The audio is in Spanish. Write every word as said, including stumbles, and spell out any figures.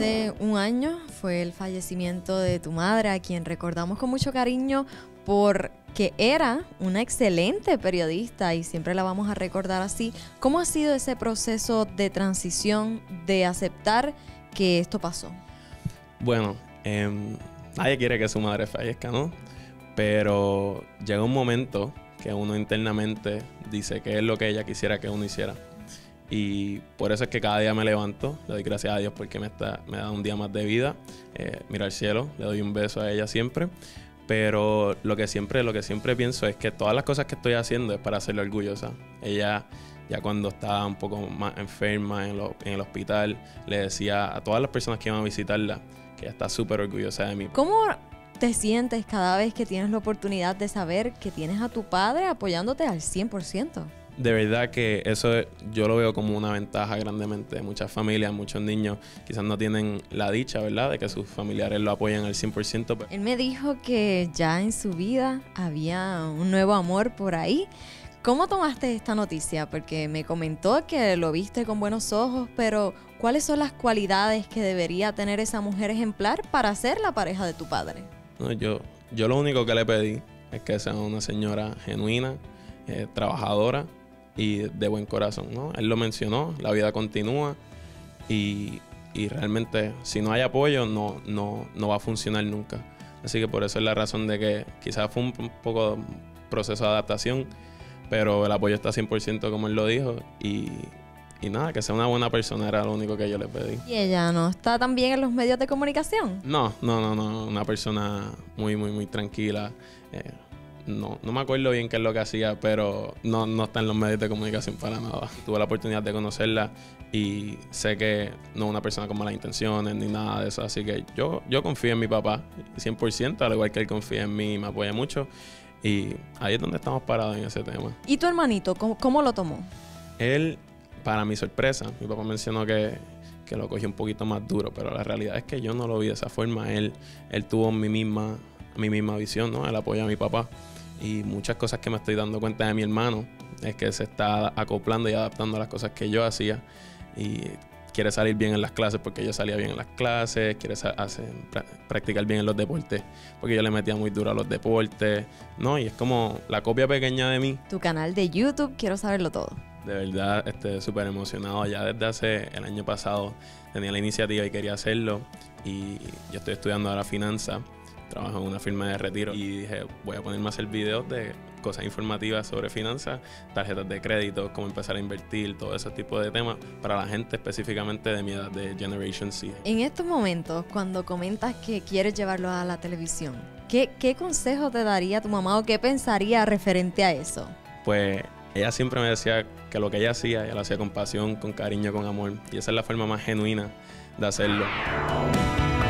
Hace un año fue el fallecimiento de tu madre, a quien recordamos con mucho cariño porque era una excelente periodista y siempre la vamos a recordar así. ¿Cómo ha sido ese proceso de transición, de aceptar que esto pasó? Bueno, eh, nadie quiere que su madre fallezca, ¿no? Pero llega un momento que uno internamente dice que es lo que ella quisiera que uno hiciera. Y por eso es que cada día me levanto, le doy gracias a Dios porque me, está, me da un día más de vida. Eh, miro al cielo, le doy un beso a ella siempre. Pero lo que siempre, lo que siempre pienso es que todas las cosas que estoy haciendo es para hacerla orgullosa. Ella, ya cuando estaba un poco más enferma en, lo, en el hospital, le decía a todas las personas que iban a visitarla que ella está súper orgullosa de mí. ¿Cómo te sientes cada vez que tienes la oportunidad de saber que tienes a tu padre apoyándote al cien por ciento? De verdad que eso yo lo veo como una ventaja grandemente. Muchas familias, muchos niños quizás no tienen la dicha, ¿verdad?, de que sus familiares lo apoyen al cien por ciento. Él me dijo que ya en su vida había un nuevo amor por ahí. ¿Cómo tomaste esta noticia? Porque me comentó que lo viste con buenos ojos, pero ¿cuáles son las cualidades que debería tener esa mujer ejemplar para ser la pareja de tu padre? No, yo, yo lo único que le pedí es que sea una señora genuina, eh, trabajadora y de buen corazón, ¿no? Él lo mencionó, la vida continúa y, y realmente si no hay apoyo no, no, no va a funcionar nunca. Así que por eso es la razón de que quizás fue un, un poco de proceso de adaptación, pero el apoyo está cien por ciento como él lo dijo y, y nada, que sea una buena persona era lo único que yo le pedí. ¿Y ella no está tan bien en los medios de comunicación? No, no, no, no, una persona muy, muy, muy tranquila. Eh, No, no me acuerdo bien qué es lo que hacía, pero no, no está en los medios de comunicación para nada. Tuve la oportunidad de conocerla y sé que no es una persona con malas intenciones ni nada de eso. Así que yo, yo confío en mi papá cien por ciento, al igual que él confía en mí y me apoya mucho. Y ahí es donde estamos parados en ese tema. ¿Y tu hermanito, cómo, cómo lo tomó? Él, para mi sorpresa, mi papá mencionó que, que lo cogió un poquito más duro, pero la realidad es que yo no lo vi de esa forma. Él, él tuvo mi misma, mi misma visión, ¿no? Él apoya a mi papá. Y muchas cosas que me estoy dando cuenta de mi hermano es que se está acoplando y adaptando a las cosas que yo hacía y quiere salir bien en las clases porque yo salía bien en las clases, quiere hacer, practicar bien en los deportes porque yo le metía muy duro a los deportes, ¿no? Y es como la copia pequeña de mí. Tu canal de YouTube, quiero saberlo todo. De verdad, estoy súper emocionado. Ya desde hace el año pasado tenía la iniciativa y quería hacerlo y yo estoy estudiando ahora finanzas. Trabajo en una firma de retiro y dije, voy a ponerme a hacer videos de cosas informativas sobre finanzas, tarjetas de crédito, cómo empezar a invertir, todo ese tipo de temas para la gente específicamente de mi edad, de Generation Z. En estos momentos, cuando comentas que quieres llevarlo a la televisión, ¿qué, qué consejo te daría tu mamá o qué pensaría referente a eso? Pues ella siempre me decía que lo que ella hacía, ella lo hacía con pasión, con cariño, con amor, y esa es la forma más genuina de hacerlo.